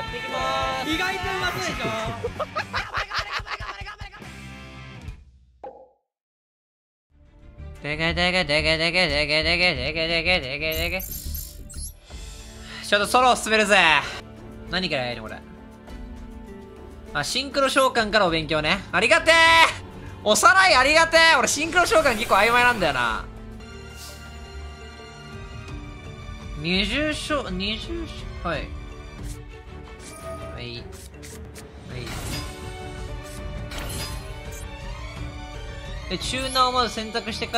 やっていきまーす。 意外とうまそうでしょ。 でけでけでけでけでけでけでけでけでけでけ。ちょっとソロを進めるぜ。何からやるのこれ。あ、シンクロ召喚からお勉強ね。ありがてー。おさらいありがてー。俺シンクロ召喚結構曖昧なんだよな。20章、20章、はい。はい。はい。で、チューナーをまず選択してから、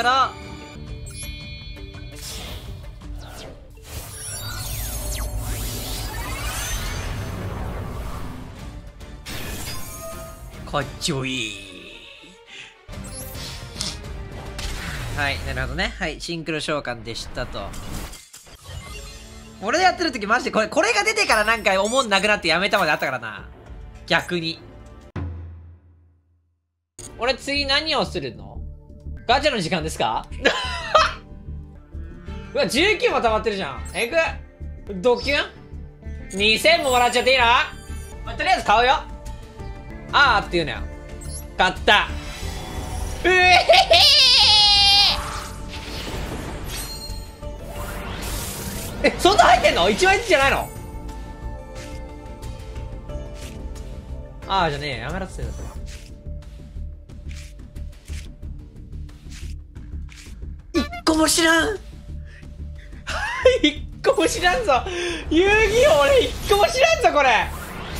かっちょいい。はい、なるほどね。はい、シンクロ召喚でしたと。俺でやってる時マジでこれが出てからなんか思んなくなってやめたまであったからな。逆に。俺次何をするの？ガチャの時間ですか？うわ、19も溜まってるじゃん。えぐ。ドキュン ?2000 ももらっちゃっていいな？まあ、とりあえず買うよ。あーって言うなよ。買った。うえへへー。え、そんな入ってんの？ 1 枚ずつじゃないの？あーじゃねえよ。やめろっつってんだそれ。一個も知らん。一個も知らんぞ。遊戯王俺一個も知らんぞこれ。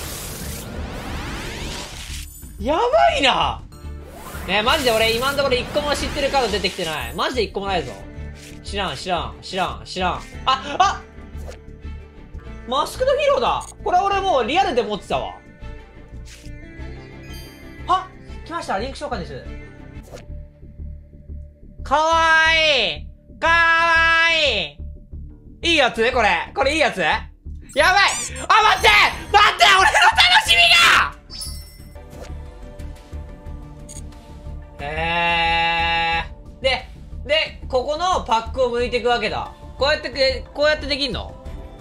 やばいな。ねえ、マジで俺今んところ一個も知ってるカード出てきてない。マジで一個もないぞ。知らん。あマスクドヒーローだ。これ俺もうリアルで持ってたわ。あ、来ました。リンク召喚です。かわいい。かわいい。いいやつこれ。これいいやつ？やばい。あ、待って俺の楽しみが。で、ここのパックを剥いていくわけだ。こうやってできんの？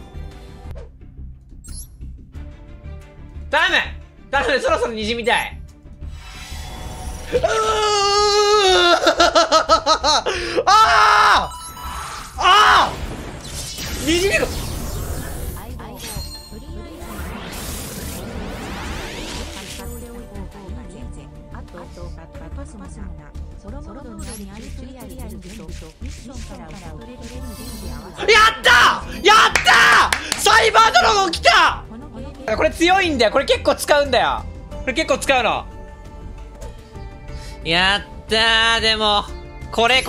頼む、そろそろ滲みたい。滲みる。やったサイバードラゴン来た。これ強いんだよ。これ結構使うんだよ。やったー。でもこれいや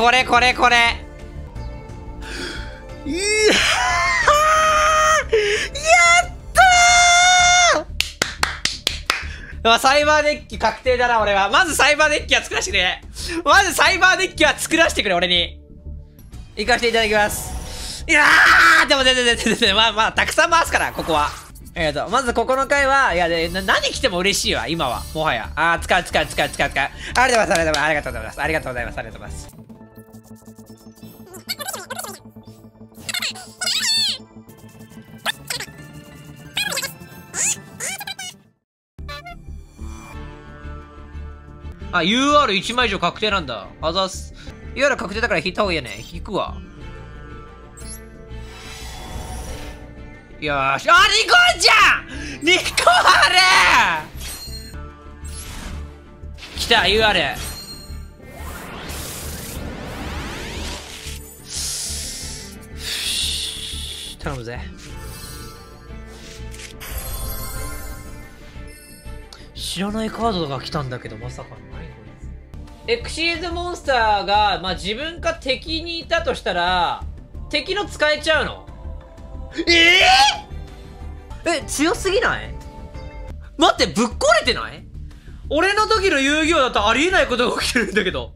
ったー。サイバーデッキ確定だな俺は。まずサイバーデッキは作らせてくれ。俺に行かせていただきます。いやーでもまあたくさん回すからここは。まずここの回は、いや、何来ても嬉しいわ、今は。もはや。使う。ありがとうございます。UR1 枚以上確定なんだ。あざっす。UR 確定だから引いた方がいいよね。引くわ。よーし。2個じゃん !2 個ある来た UR。 頼むぜ。知らないカードが来たんだけど、まさかの何これ。エクシーズモンスターが、自分か敵にいたとしたら、敵の使えちゃうの？強すぎない？待って、ぶっ壊れてない？俺の時の遊戯王だとありえないことが起きてるんだけど。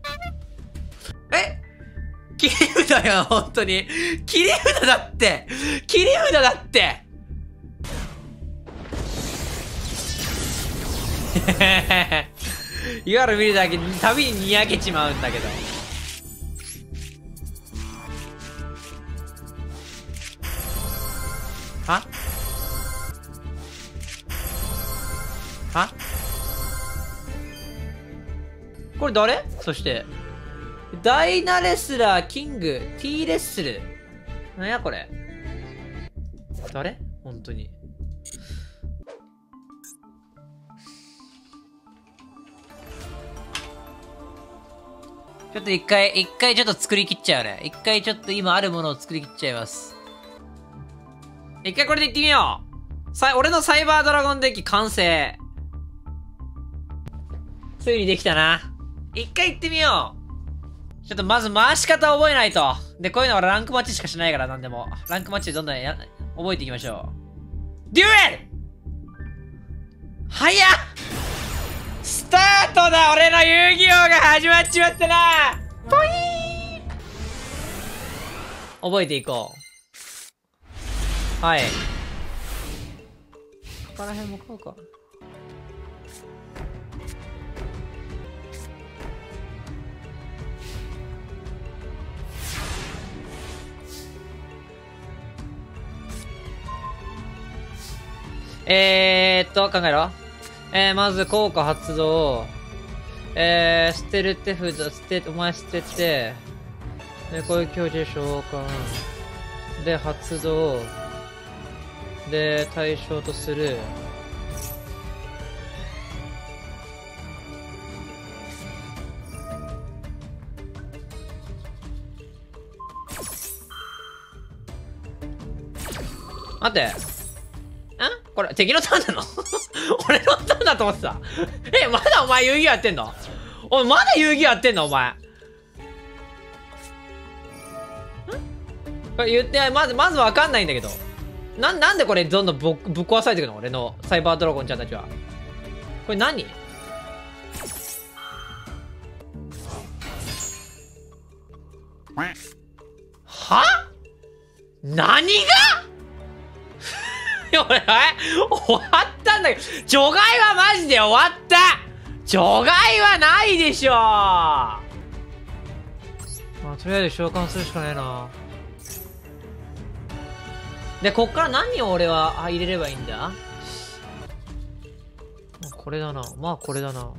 切り札や、本当に。切り札だって。UR 見るだけたびににやけちまうんだけど。は？ はこれ誰？そして。ダイナレスラー、キング、T レッスル。なんやこれ。誰？本当に。ちょっと一回ちょっと作り切っちゃうね。一回ちょっと今あるものを作り切っちゃいます。一回これでいってみよう。俺のサイバードラゴンデッキ完成。ついにできたな。一回行ってみよう。ちょっとまず回し方覚えないと。で、こういうのはランクマッチしかしないからなんでも。ランクマッチでどんどん覚えていきましょう。デュエル早っスタートだ俺の遊戯王が始まっちまったなポイーン覚えていこう。はい。ここら辺もこうか。考えろ。まず効果発動。捨てる手札、お前捨てて、で、こういう強制召喚。で、発動。で、対象とする。待って。これ、敵のターンなの俺のターンだと思ってた。まだお前遊戯王やってんの？おい、まだ遊戯王やってんのお前。これ言って、まずわかんないんだけど。なんでこれどんどんぶっ壊されていくの俺のサイバードラゴンちゃんたちは。これ何？は？何が終わったんだけど、除外はマジで終わった。除外はないでしょ。とりあえず召喚するしかないな。で、こっから何を俺は入れればいいんだ？これだな。まあこれだな。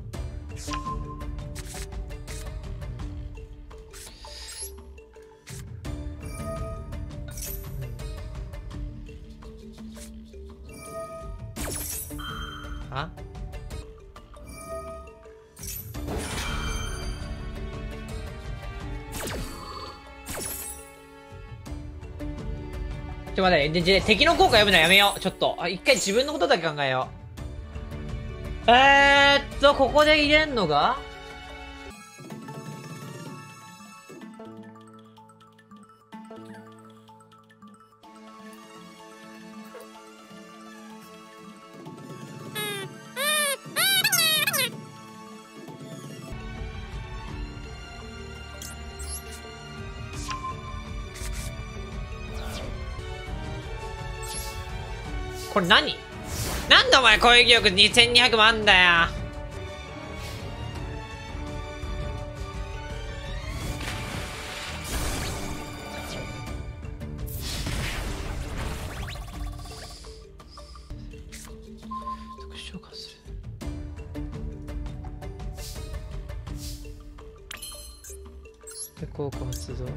あ？ちょっと待って、敵の効果読むのやめよう。ちょっと。一回自分のことだけ考えよう。ここで入れんのがこれ何？なんでお前攻撃力2200もあんだよ。特殊召喚する。で、効果発動。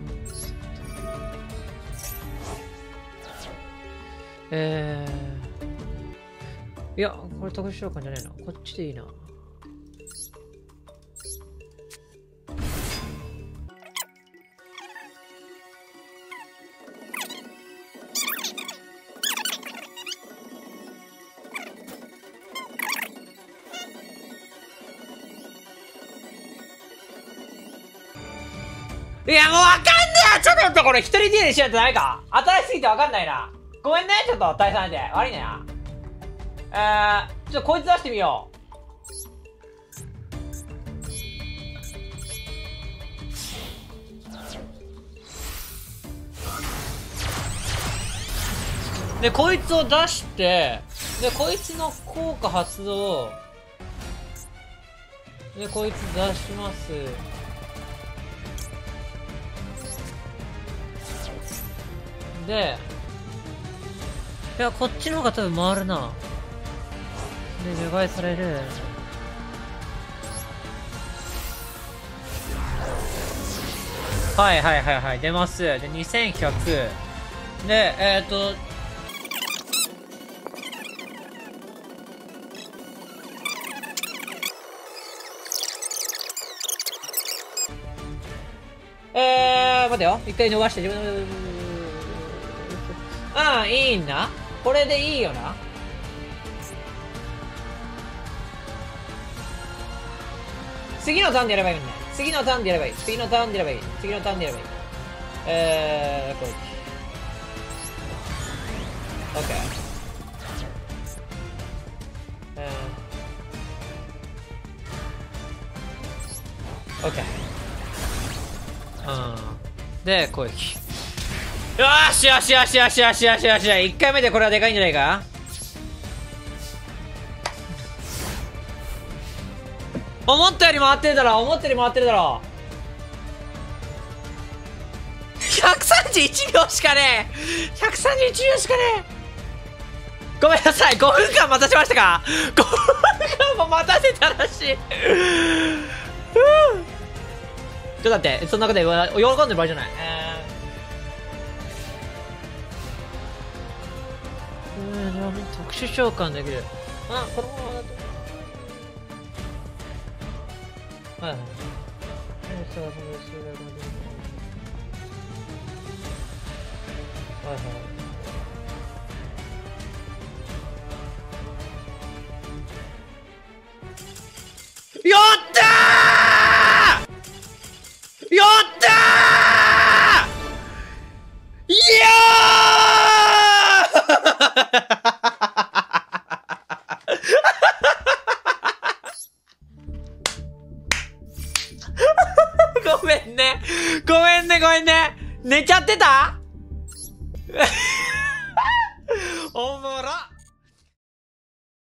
いや、これ特殊召喚じゃないな。こっちでいいな。いや、もうわかんねえ。ちょっと待って、これ一人でしようってないか。新しすぎてわかんないな。ごめんね、ちょっと大佐なんで。悪いねな。ちょっとこいつ出してみよう。で、こいつを出して、で、こいつの効果発動。で、こいつ出します。で、いや、こっちの方が多分回るな。 除外される。はいはいはいはい、出ます。で、2100。で、待てよ。一回伸ばして、ああ、いいんだ。これでいいよな。次のターンでやればいいんだよ。次のターンでやればいい。次のターンでやればいい。次のターンでやればいい。これ。オッケー。オッケー。で、攻撃。よーしよしよしよしよしよしよし。1回目でこれはでかいんじゃないか。思ったより回ってるだろ。思ったより回ってるだろ。131秒しかねえ。131秒しかねえ。ごめんなさい。5分間待たせましたか。5分間も待たせたらしい。ちょっと待って、その中で喜んでる場合じゃない。特殊召喚できる。あ、このままだと。はいはい。はいはい。やったー！やったー！いやーごめんね。ごめんね、ごめんね。寝ちゃってた